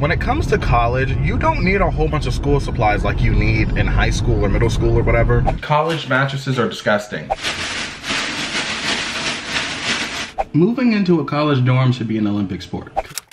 When it comes to college, you don't need a whole bunch of school supplies like you need in high school or middle school or whatever. College mattresses are disgusting. Moving into a college dorm should be an Olympic sport.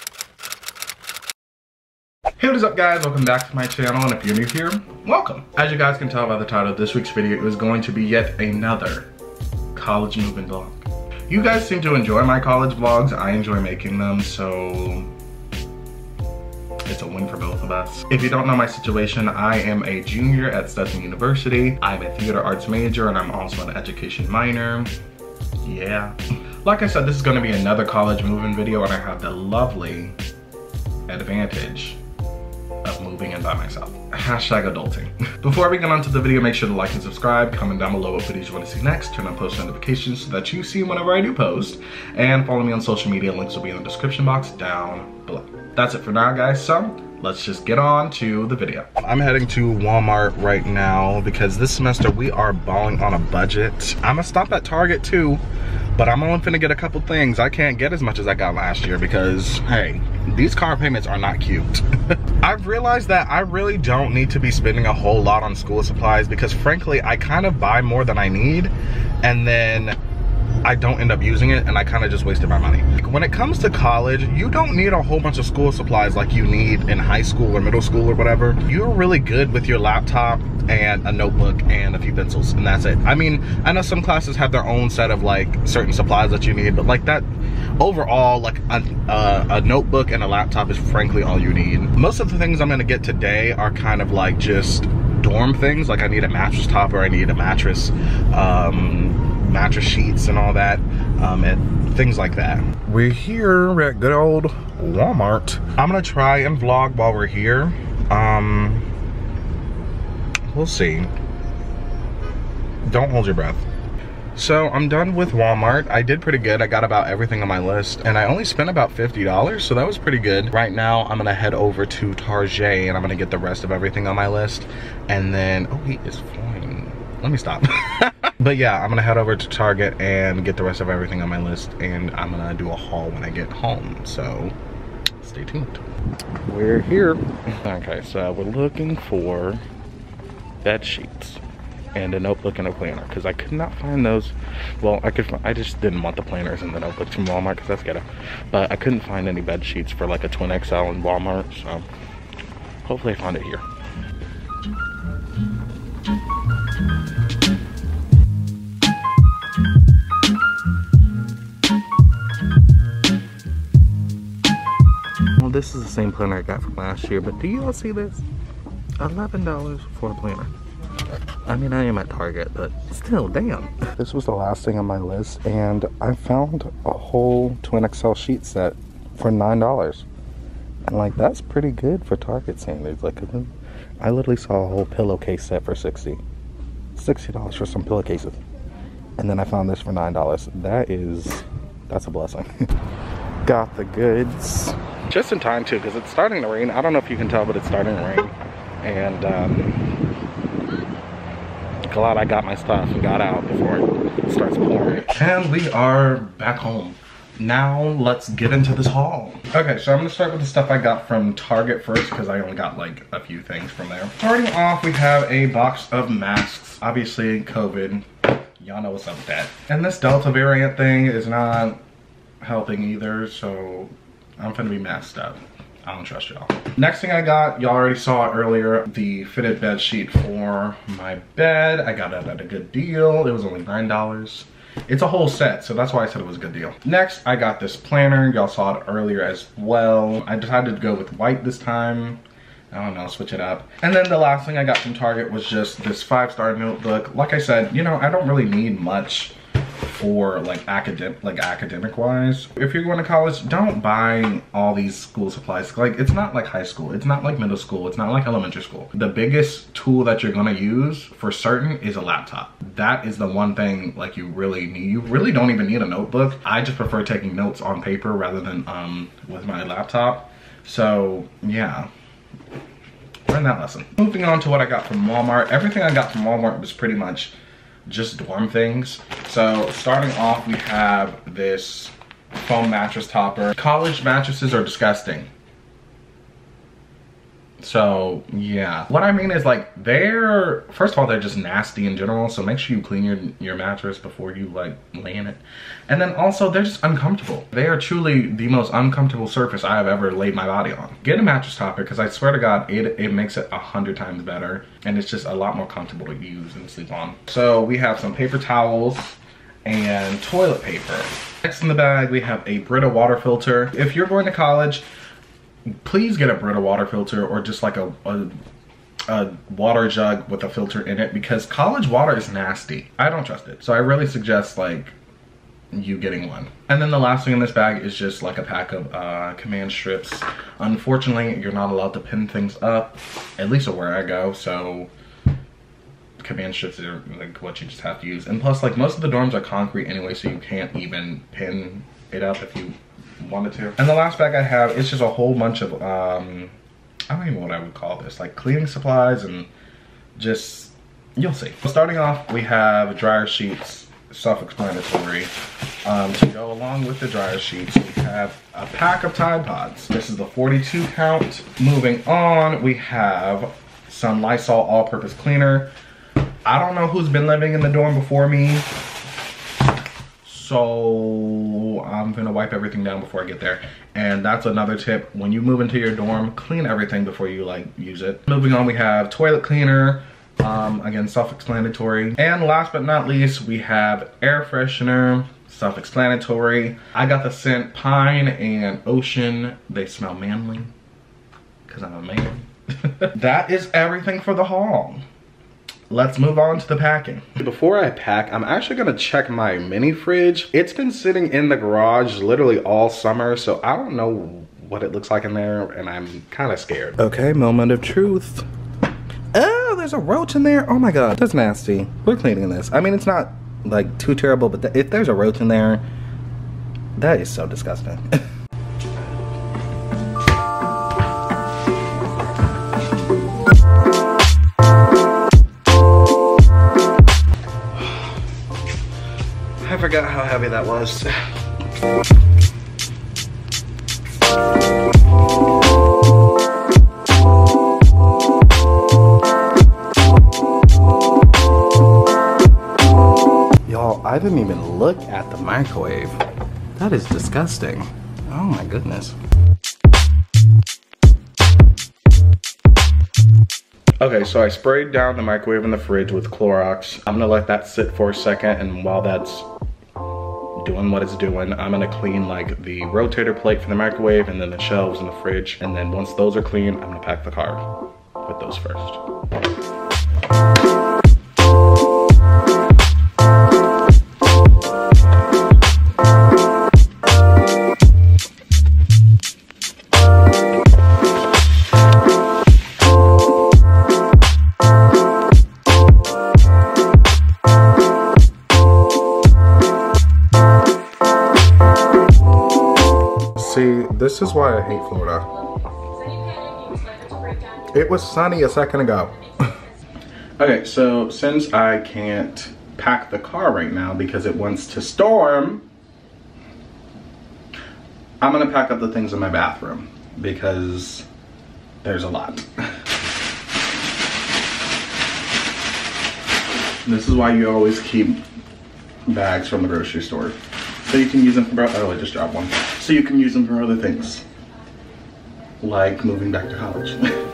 Hey, what is up guys? Welcome back to my channel, and if you're new here, welcome. As you guys can tell by the title of this week's video, is going to be yet another college moving vlog. You guys seem to enjoy my college vlogs. I enjoy making them, so it's a win for both of us. If you don't know my situation, I am a junior at Stetson University. I'm a theater arts major and I'm also an education minor. Yeah. Like I said, this is gonna be another college moving video, and I have the lovely advantage of moving in by myself. Hashtag adulting. Before we get on to the video, make sure to like and subscribe, comment down below what videos you want to see next, turn on post notifications so that you see whenever I do post, and follow me on social media. Links will be in the description box down below. That's it for now guys, so let's just get on to the video. I'm heading to Walmart right now because this semester we are balling on a budget. I'm gonna stop at Target too, but I'm only finna get a couple things. I can't get as much as I got last year because, hey, these car payments are not cute. I've realized that I really don't need to be spending a whole lot on school supplies because frankly, I kind of buy more than I need and then I don't end up using it and I kind of just wasted my money. When it comes to college, you don't need a whole bunch of school supplies like you need in high school or middle school or whatever. You're really good with your laptop and a notebook and a few pencils, and that's it. I mean, I know some classes have their own set of like certain supplies that you need, but like that, overall, like a notebook and a laptop is frankly all you need. Most of the things I'm gonna get today are kind of like just dorm things, like I need a mattress topper, I need a mattress, mattress sheets and all that, and things like that. We're here at good old Walmart. I'm gonna try and vlog while we're here. We'll see. Don't hold your breath. So I'm done with Walmart. I did pretty good. I got about everything on my list and I only spent about $50, so that was pretty good. Right now I'm gonna head over to Target and I'm gonna get the rest of everything on my list, and then, oh, he is flying. Let me stop. But yeah, I'm gonna head over to Target and get the rest of everything on my list, and I'm gonna do a haul when I get home, so stay tuned. We're here. Okay, so we're looking for bed sheets and a notebook and a planner because I could not find those. Well, I just didn't want the planners and the notebooks from Walmart because that's ghetto. But I couldn't find any bed sheets for like a twin XL in Walmart, so hopefully I found it here. Well, this is the same planner I got from last year, but do you all see this? $11 for a planner. I mean, I am at Target, but still, damn. This was the last thing on my list, and I found a whole twin XL sheet set for $9. And like, that's pretty good for Target standards. Like, I literally saw a whole pillowcase set for $60 for some pillowcases. And then I found this for $9. That's a blessing. Got the goods. Just in time too, because it's starting to rain. I don't know if you can tell, but it's starting to rain. And glad I got my stuff and got out before it starts pouring. And we are back home. Now let's get into this haul. Okay, so I'm gonna start with the stuff I got from Target first because I only got like a few things from there. Starting off, we have a box of masks. Obviously, COVID. Y'all know what's up with that. And this Delta variant thing is not helping either, so I'm gonna be masked up. I don't trust y'all. Next thing I got, y'all already saw it earlier, the fitted bed sheet for my bed. I got it at a good deal. It was only $9. It's a whole set, so that's why I said it was a good deal. Next, I got this planner. Y'all saw it earlier as well. I decided to go with white this time. I don't know, switch it up. And then the last thing I got from Target was just this 5-star notebook. Like I said, you know, I don't really need much for like academic wise. If you're going to college, don't buy all these school supplies. Like, it's not like high school, it's not like middle school, it's not like elementary school. The biggest tool that you're gonna use for certain is a laptop. That is the one thing like you really need. You really don't even need a notebook. I just prefer taking notes on paper rather than with my laptop. So yeah, learn that lesson. Moving on to what I got from Walmart. Everything I got from Walmart was pretty much just dorm things. So starting off, we have this foam mattress topper. College mattresses are disgusting. So yeah, what I mean is like first of all, they're just nasty in general, so make sure you clean your mattress before you like lay in it. And then also they're just uncomfortable. They are truly the most uncomfortable surface I have ever laid my body on. Get a mattress topper, because I swear to God, it makes it 100 times better, and it's just a lot more comfortable to use and sleep on. So we have some paper towels and toilet paper. Next in the bag, we have a Brita water filter. If you're going to college, please get a Brita water filter, or just like a water jug with a filter in it, because college water is nasty. I don't trust it. So I really suggest like you getting one. And then the last thing in this bag is just like a pack of command strips. Unfortunately, you're not allowed to pin things up, at least where I go, so command strips are like what you just have to use. And plus, like, most of the dorms are concrete anyway, so you can't even pin it up if you wanted to. And the last bag I have is just a whole bunch of I don't even know what I would call this, like cleaning supplies, and just, you'll see. Starting off, we have dryer sheets, self-explanatory. To go along with the dryer sheets, we have a pack of Tide Pods. This is the 42 count. Moving on, we have some Lysol all-purpose cleaner. I don't know who's been living in the dorm before me, so I'm gonna wipe everything down before I get there. And that's another tip: when you move into your dorm, clean everything before you like use it. Moving on, we have toilet cleaner, again, self-explanatory. And last but not least, we have air freshener, self-explanatory. I got the scent Pine and Ocean. They smell manly, because I'm a man. That is everything for the haul. Let's move on to the packing. Before I pack, I'm actually gonna check my mini fridge. It's been sitting in the garage literally all summer, so I don't know what it looks like in there, and I'm kind of scared. Okay, moment of truth. Oh, there's a roach in there. Oh my God, that's nasty. We're cleaning this. I mean, it's not like too terrible, but if there's a roach in there, that is so disgusting. I forgot how heavy that was. Y'all, I didn't even look at the microwave. That is disgusting. Oh my goodness. Okay, so I sprayed down the microwave and the fridge with Clorox. I'm gonna let that sit for a second, and while that's doing what it's doing, I'm gonna clean like the rotator plate for the microwave and then the shelves in the fridge. And then once those are clean, I'm gonna pack the car with those first. See, this is why I hate Florida. It was sunny a second ago. Okay, so since I can't pack the car right now because it wants to storm, I'm gonna pack up the things in my bathroom because there's a lot. This is why you always keep bags from the grocery store. So you can use them for, oh, I just dropped one. So you can use them for other things, like moving back to college.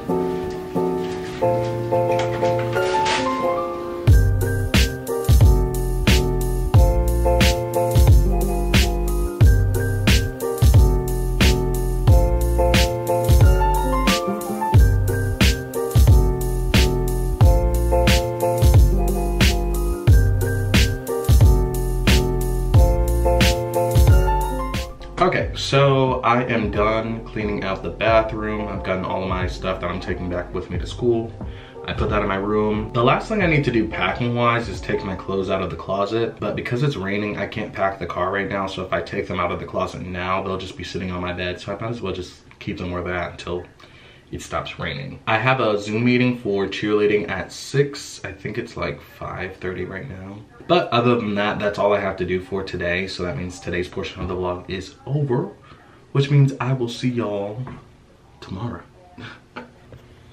Okay, so I am done cleaning out the bathroom. I've gotten all of my stuff that I'm taking back with me to school. I put that in my room. The last thing I need to do packing wise is take my clothes out of the closet, but because it's raining, I can't pack the car right now, so if I take them out of the closet now, they'll just be sitting on my bed, so I might as well just keep them where they're at until it stops raining. I have a Zoom meeting for cheerleading at 6. I think it's like 5:30 right now. But other than that, that's all I have to do for today. So that means today's portion of the vlog is over, which means I will see y'all tomorrow.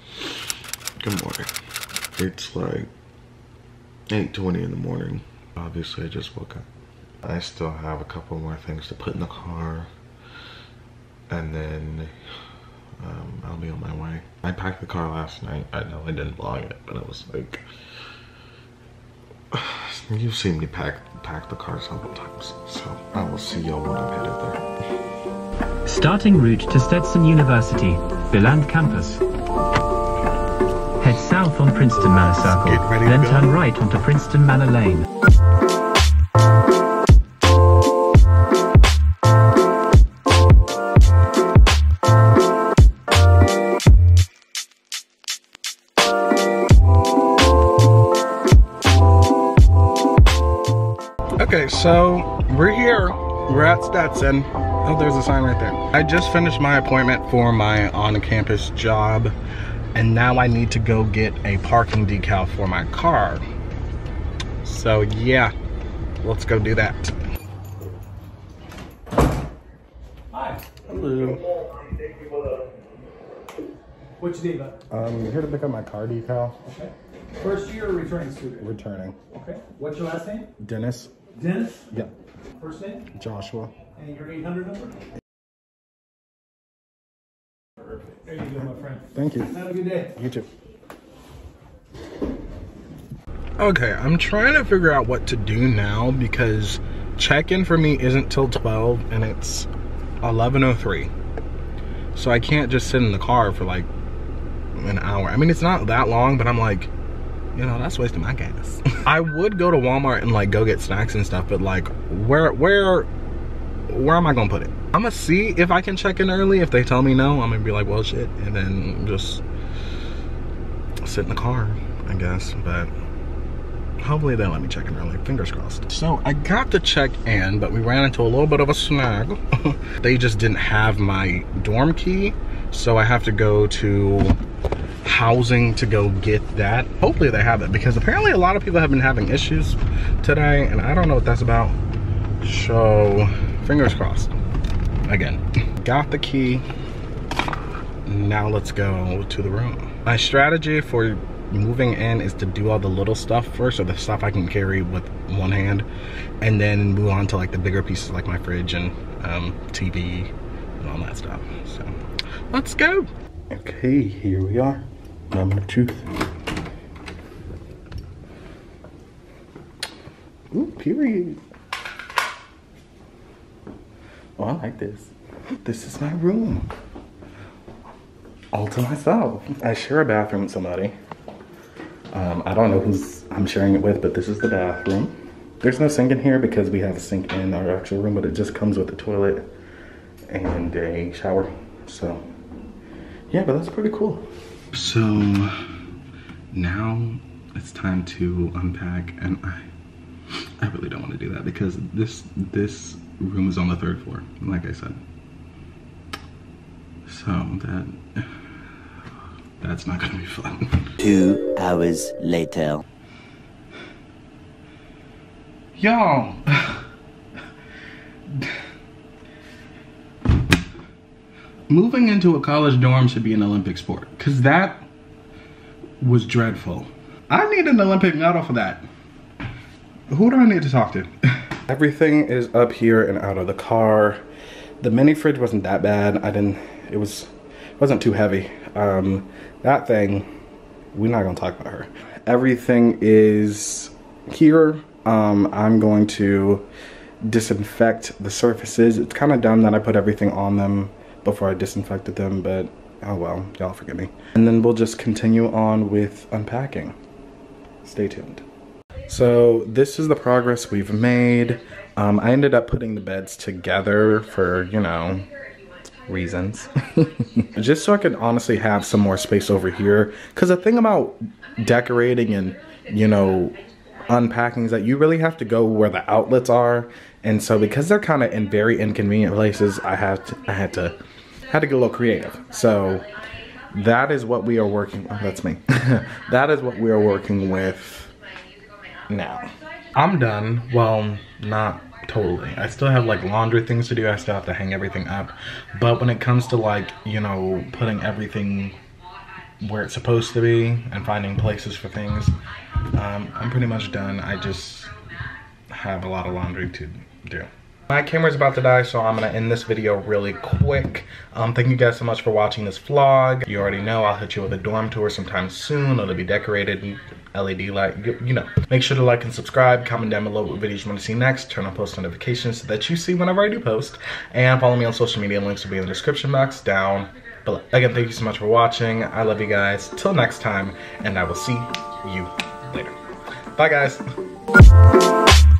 Good morning. It's like 8:20 in the morning. Obviously, I just woke up. I still have a couple more things to put in the car, and then I'll be on my way. I packed the car last night. I know I didn't vlog it, but I was like, you've seen me pack the car several times, so I will see y'all when I'm headed there. Starting route to Stetson University, Biland campus. Head south on Princeton Manor Circle, then turn right onto Princeton Manor Lane. Okay, so we're here. We're at Stetson. Oh, there's a sign right there. I just finished my appointment for my on-campus job, and now I need to go get a parking decal for my car. So yeah, let's go do that. Hi. Hello. What you need, bud? I'm here to pick up my car decal. Okay. First year or returning student? Returning. Okay. What's your last name? Dennis. Dennis? Yeah. First name? Joshua. And your 800 number? Perfect. There you go, my friend. Thank you. Have a good day. You too. Okay, I'm trying to figure out what to do now because check-in for me isn't till 12 and it's 11:03. So I can't just sit in the car for like an hour. I mean, it's not that long, but I'm like, you know, that's wasting my gas. I would go to Walmart and like go get snacks and stuff, but like where am I gonna put it? I'm gonna see if I can check in early. If they tell me no, I'm gonna be like, well shit, and then just sit in the car, I guess. But hopefully they'll let me check in early, fingers crossed. So I got to check in, but we ran into a little bit of a snag. They just didn't have my dorm key, so I have to go to housing to go get that. Hopefully they have it, because apparently a lot of people have been having issues today, and I don't know what that's about. So fingers crossed. Again, got the key. Now let's go to the room. My strategy for moving in is to do all the little stuff first, or the stuff I can carry with one hand, and then move on to like the bigger pieces like my fridge and TV and all that stuff. So let's go. Okay, here we are. Moment of truth. Ooh, period. Oh, I like this. This is my room. All to myself. I share a bathroom with somebody. I don't know who's I'm sharing it with, but this is the bathroom. There's no sink in here because we have a sink in our actual room, but it just comes with a toilet and a shower. So yeah, but that's pretty cool. So now it's time to unpack, and I really don't want to do that because this room is on the 3rd floor, like I said. So that's not gonna be fun. 2 hours later. Y'all, moving into a college dorm should be an Olympic sport, because that was dreadful. I need an Olympic medal for that. Who do I need to talk to? Everything is up here and out of the car. The mini fridge wasn't that bad. It wasn't too heavy. That thing, we're not gonna talk about her. Everything is here. I'm going to disinfect the surfaces. It's kind of dumb that I put everything on them before I disinfected them, but oh well, y'all forgive me. And then we'll just continue on with unpacking. Stay tuned. So this is the progress we've made. I ended up putting the beds together for, you know, reasons. Just so I could honestly have some more space over here. Because the thing about decorating and, you know, unpacking is that you really have to go where the outlets are. And so because they're kind of in very inconvenient places, I had to get a little creative. So that is what we are working with. That's me. That is what we are working with now. I'm done. Well, not totally. I still have like laundry things to do. I still have to hang everything up. But when it comes to like, you know, putting everything where it's supposed to be and finding places for things. I'm pretty much done. I just have a lot of laundry to do. My camera's about to die, so I'm gonna end this video really quick. Thank you guys so much for watching this vlog. You already know I'll hit you with a dorm tour sometime soon. It'll be decorated, LED light, you know. Make sure to like and subscribe, comment down below what videos you want to see next, turn on post notifications so that you see whenever I do post, and follow me on social media. Links will be in the description box down below. Again, thank you so much for watching. I love you guys. Till next time, and I will see you later. Bye, guys.